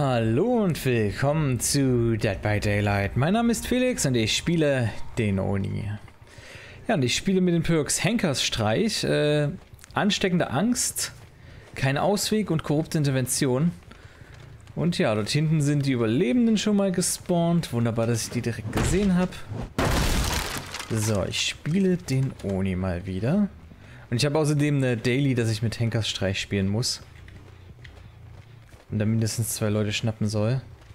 Hallo und willkommen zu Dead by Daylight. Mein Name ist Felix und ich spiele den Oni. Ja, und ich spiele mit den Perks Henkersstreich, ansteckende Angst, kein Ausweg und korrupte Intervention. Und ja, dort hinten sind die Überlebenden schon mal gespawnt. Wunderbar, dass ich die direkt gesehen habe. So, ich spiele den Oni mal wieder. Und ich habe außerdem eine Daily, dass ich mit Henkersstreich spielen muss. Und da mindestens 2 Leute schnappen soll.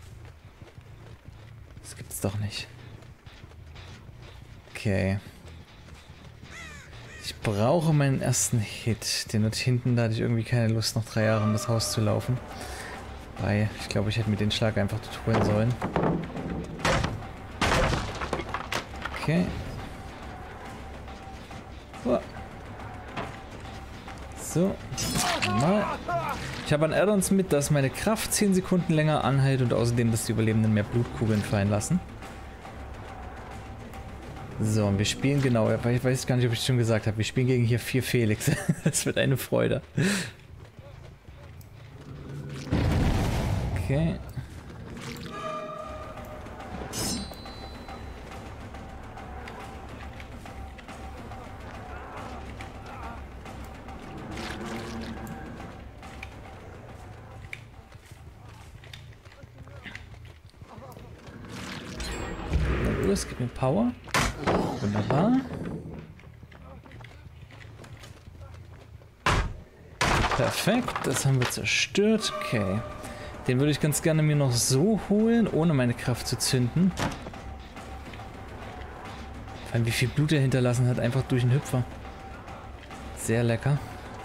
Das gibt's doch nicht. Okay. Ich brauche meinen ersten Hit. Den dort hinten, da hatte ich irgendwie keine Lust, noch 3 Jahre um das Haus zu laufen. Weil ich glaube, ich hätte mir den Schlag einfach dort holen sollen. Okay. So. Mal. Ich habe an Add-ons mit, dass meine Kraft 10 Sekunden länger anhält und außerdem, dass die Überlebenden mehr Blutkugeln fallen lassen. So, und wir spielen genau, ich weiß gar nicht, ob ich es schon gesagt habe, wir spielen gegen hier 4 Felix. Das wird eine Freude. Okay. Es gibt mir Power. Wunderbar. Perfekt, das haben wir zerstört. Okay. Den würde ich ganz gerne mir noch so holen, ohne meine Kraft zu zünden. Vor allem, wie viel Blut er hinterlassen hat, einfach durch den Hüpfer. Sehr lecker.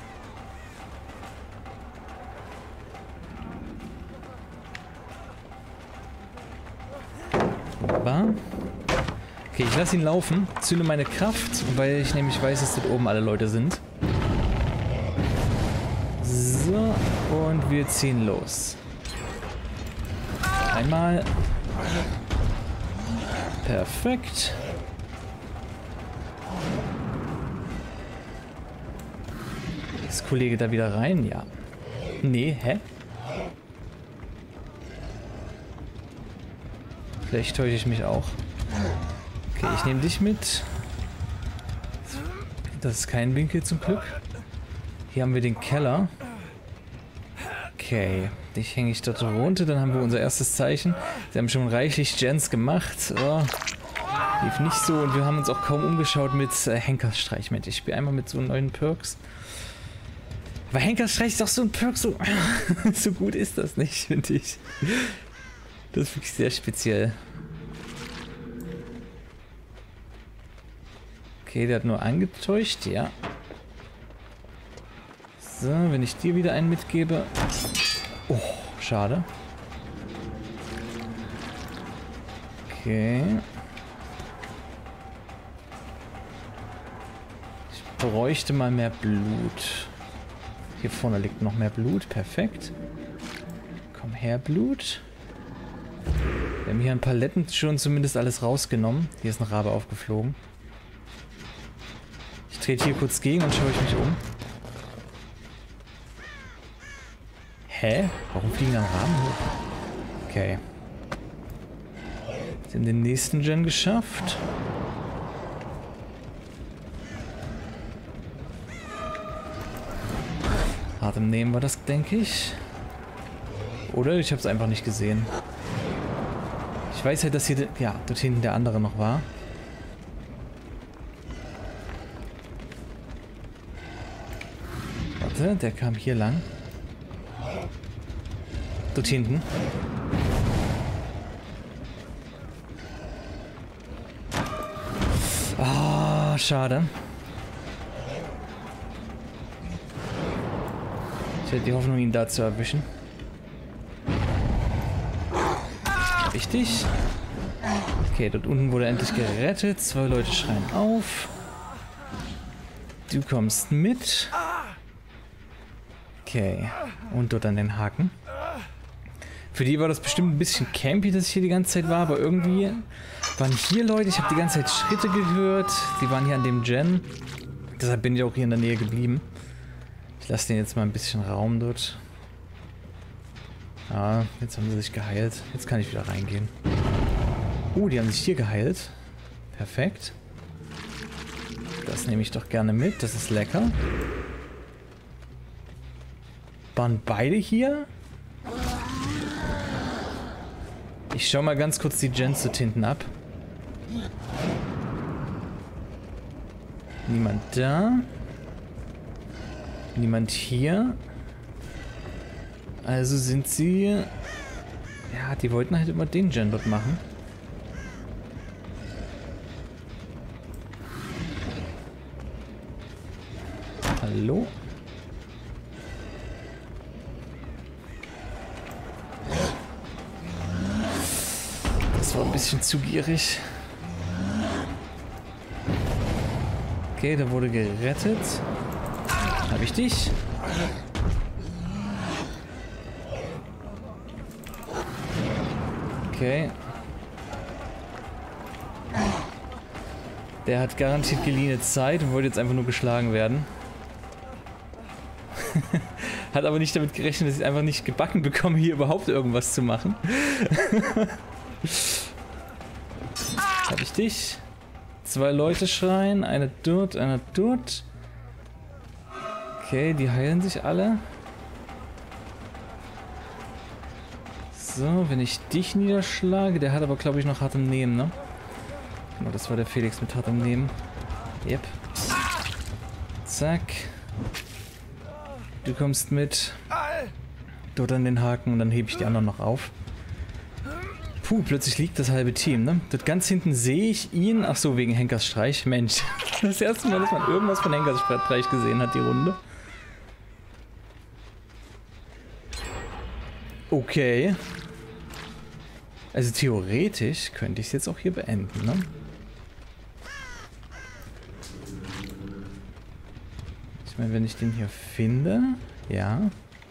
Wunderbar. Okay, ich lasse ihn laufen, zünde meine Kraft, weil ich nämlich weiß, dass dort oben alle Leute sind. So, und wir ziehen los. Einmal. Perfekt. Ist Kollege da wieder rein? Ja. Nee, hä? Vielleicht täusche ich mich auch. Okay, ich nehme dich mit. Das ist kein Winkel zum Glück. Hier haben wir den Keller. Okay, dich hänge ich dort runter. Dann haben wir unser erstes Zeichen. Sie haben schon reichlich Gens gemacht. Oh, lief nicht so und wir haben uns auch kaum umgeschaut mit Henkersstreich. Ich spiele einmal mit so neuen Perks. Aber Henkersstreich ist doch so ein Perk, so, so gut ist das nicht, finde ich. Das ist wirklich sehr speziell. Okay, der hat nur angetäuscht, ja. So, wenn ich dir wieder einen mitgebe. Oh, schade. Okay. Ich bräuchte mal mehr Blut. Hier vorne liegt noch mehr Blut, perfekt. Komm her, Blut. Wir haben hier an Paletten schon zumindest alles rausgenommen. Hier ist ein Rabe aufgeflogen. Ich trete hier kurz gegen und schaue ich mich um. Hä? Warum fliegen dann Raben hoch? Okay. Sie haben den nächsten Gen geschafft. Hart im Nehmen war das, denke ich. Oder ich habe es einfach nicht gesehen. Ich weiß halt, dass hier, ja, dort hinten der andere noch war. Warte, der kam hier lang. Dort hinten. Ah, schade. Ich hätte die Hoffnung, ihn da zu erwischen. Richtig. Okay, dort unten wurde endlich gerettet. 2 Leute schreien auf. Du kommst mit. Okay. Und dort an den Haken. Für die war das bestimmt ein bisschen campy, dass ich hier die ganze Zeit war, aber irgendwie waren hier Leute, ich habe die ganze Zeit Schritte gehört. Die waren hier an dem Gen. Deshalb bin ich auch hier in der Nähe geblieben. Ich lasse den jetzt mal ein bisschen Raum dort. Ah, jetzt haben sie sich geheilt. Jetzt kann ich wieder reingehen. Die haben sich hier geheilt. Perfekt. Das nehme ich doch gerne mit. Das ist lecker. Waren beide hier? Ich schau mal ganz kurz die Gens dort hinten ab. Niemand da. Niemand hier. Also sind sie... Ja, die wollten halt immer den Gen dort machen. Hallo? Das war ein bisschen zu gierig. Okay, der wurde gerettet. Hab ich dich? Okay. Der hat garantiert geliehene Zeit und wollte jetzt einfach nur geschlagen werden. Hat aber nicht damit gerechnet, dass ich einfach nicht gebacken bekomme, hier überhaupt irgendwas zu machen. Hab ich dich? 2 Leute schreien, einer dort, einer dort. Okay, die heilen sich alle. So, wenn ich dich niederschlage, der hat aber glaube ich noch hart im Nehmen, ne? Genau, das war der Felix mit hart im Nehmen. Yep. Zack. Du kommst mit. Dort an den Haken und dann hebe ich die anderen noch auf. Puh, plötzlich liegt das halbe Team, ne? Dort ganz hinten sehe ich ihn. Ach so, wegen Henkers Streich. Mensch, das erste Mal, dass man irgendwas von Henkers Streich gesehen hat, die Runde. Okay. Also theoretisch könnte ich es jetzt auch hier beenden, ne? Ich meine, wenn ich den hier finde, ja.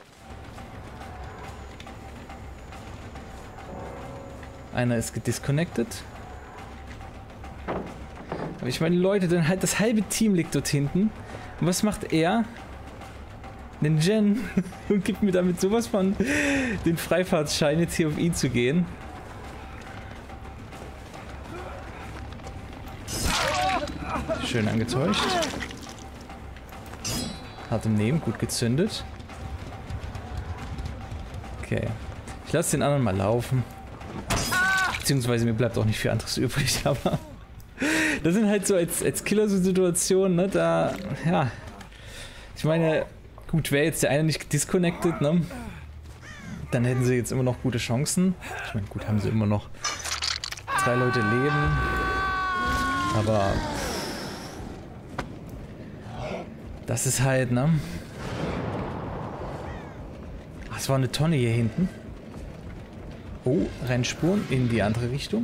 Einer ist gedisconnected. Aber ich meine, Leute, dann halt das halbe Team liegt dort hinten. Und was macht er? Den Gen. Und gibt mir damit sowas von den Freifahrtsschein, jetzt hier auf ihn zu gehen. Schön angetäuscht. Hart im Nehmen, gut gezündet. Okay. Ich lasse den anderen mal laufen. Beziehungsweise mir bleibt auch nicht viel anderes übrig, aber das sind halt so als Killer-Situationen, ne, da, ja, ich meine, gut, wäre jetzt der eine nicht disconnected, ne, dann hätten sie jetzt immer noch gute Chancen. Ich meine, gut, haben sie immer noch 3 Leute leben, aber das ist halt, ne, ach, es war eine Tonne hier hinten. Oh, Rennspuren in die andere Richtung.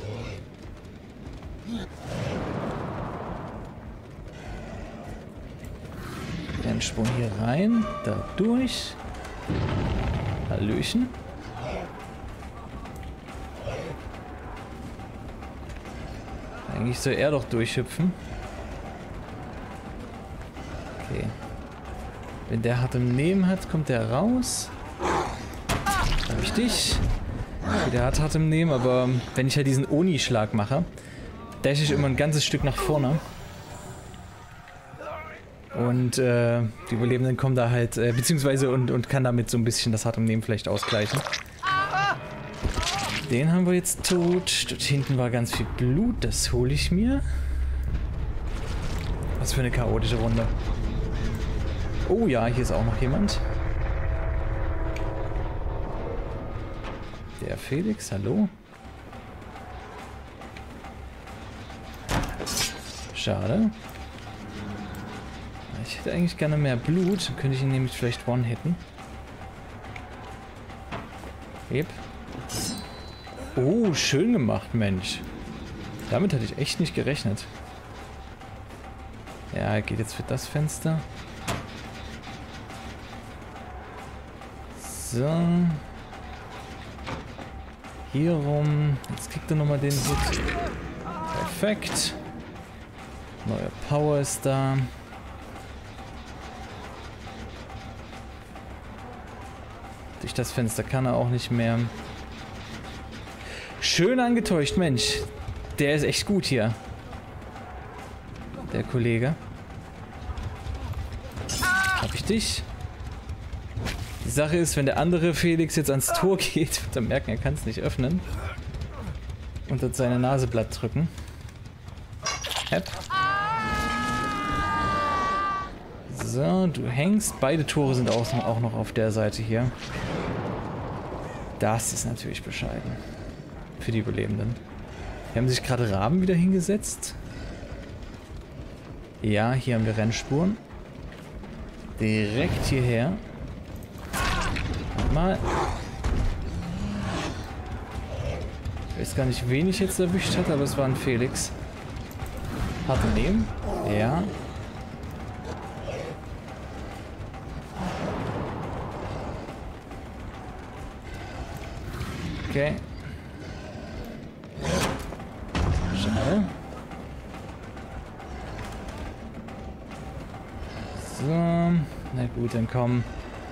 Rennspuren hier rein, da durch. Hallöchen. Eigentlich soll er doch durchhüpfen. Okay. Wenn der hart im Nehmen hat, kommt der raus. Da hab ich dich. Okay, der hat hart im Nehmen, aber wenn ich halt diesen Oni-Schlag mache, dash ich immer ein ganzes Stück nach vorne. Und die Überlebenden kommen da halt, beziehungsweise und kann damit so ein bisschen das hart im Nehmen vielleicht ausgleichen. Den haben wir jetzt tot. Dort hinten war ganz viel Blut, das hole ich mir. Was für eine chaotische Runde. Oh ja, hier ist auch noch jemand. Der Felix, hallo? Schade. Ich hätte eigentlich gerne mehr Blut. Dann könnte ich ihn nämlich vielleicht one-hitten. Yep. Oh, schön gemacht, Mensch. Damit hatte ich echt nicht gerechnet. Ja, er geht jetzt für das Fenster. So. Hier rum. Jetzt kriegt er nochmal den Hit. Perfekt. Neue Power ist da. Durch das Fenster kann er auch nicht mehr. Schön angetäuscht, Mensch. Der ist echt gut hier. Der Kollege. Hab ich dich? Die Sache ist, wenn der andere Felix jetzt ans Tor geht, wird er merken, er kann es nicht öffnen. Und wird seine Nase platt drücken. Hepp. So, du hängst. Beide Tore sind auch noch auf der Seite hier. Das ist natürlich bescheiden. Für die Überlebenden. Hier haben sich gerade Raben wieder hingesetzt. Ja, hier haben wir Rennspuren. Direkt hierher. Warte mal. Ich weiß gar nicht, wen ich jetzt erwischt hatte, aber es war ein Felix. Hart daneben. Ja. Okay. Schade. So. Na gut, dann komm.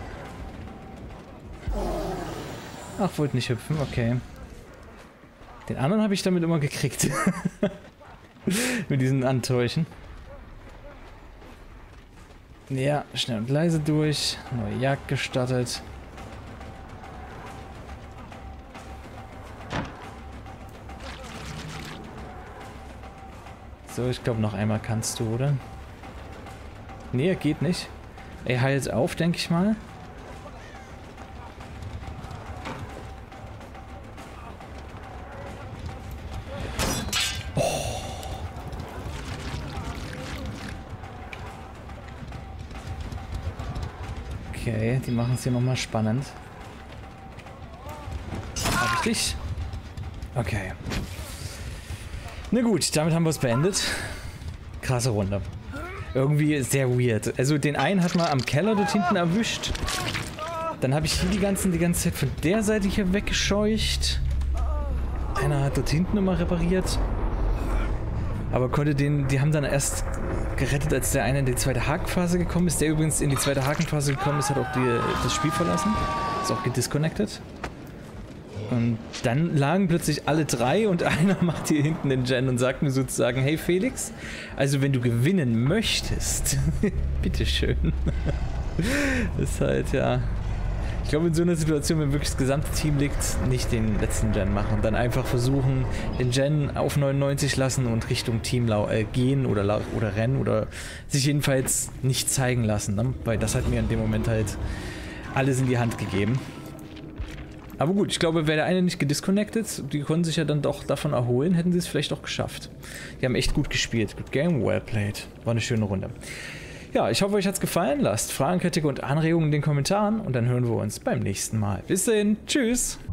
Ach, wollte nicht hüpfen, okay. Den anderen habe ich damit immer gekriegt. Mit diesen Antäuschen. Ja, schnell und leise durch. Neue Jagd gestartet. So, ich glaube noch einmal kannst du, oder? Nee, geht nicht. Er heilt auf, denke ich mal. Okay, die machen es hier nochmal spannend. Hab ich dich? Okay. Na gut, damit haben wir es beendet. Krasse Runde. Irgendwie sehr weird. Also den einen hat man am Keller dort hinten erwischt. Dann habe ich hier die ganze Zeit von der Seite hier weggescheucht. Einer hat dort hinten immer repariert. Aber konnte die haben dann erst gerettet, als der eine in die zweite Hakenphase gekommen ist. Der übrigens in die zweite Hakenphase gekommen ist, hat auch das Spiel verlassen. Ist auch gedisconnected. Und dann lagen plötzlich alle drei und einer macht hier hinten den Gen und sagt mir sozusagen, hey Felix, also wenn du gewinnen möchtest, bitteschön. Das ist halt, ja... Ich glaube, in so einer Situation, wenn wirklich das gesamte Team liegt, nicht den letzten Gen machen. Dann einfach versuchen, den Gen auf 99 lassen und Richtung Team gehen oder rennen oder sich jedenfalls nicht zeigen lassen. Ne? Weil das hat mir in dem Moment halt alles in die Hand gegeben. Aber gut, ich glaube, wäre der eine nicht gedisconnected, die konnten sich ja dann doch davon erholen, hätten sie es vielleicht auch geschafft. Die haben echt gut gespielt. Good game, well played. War eine schöne Runde. Ja, ich hoffe, euch hat es gefallen. Lasst Fragen, Kritik und Anregungen in den Kommentaren und dann hören wir uns beim nächsten Mal. Bis dahin, tschüss!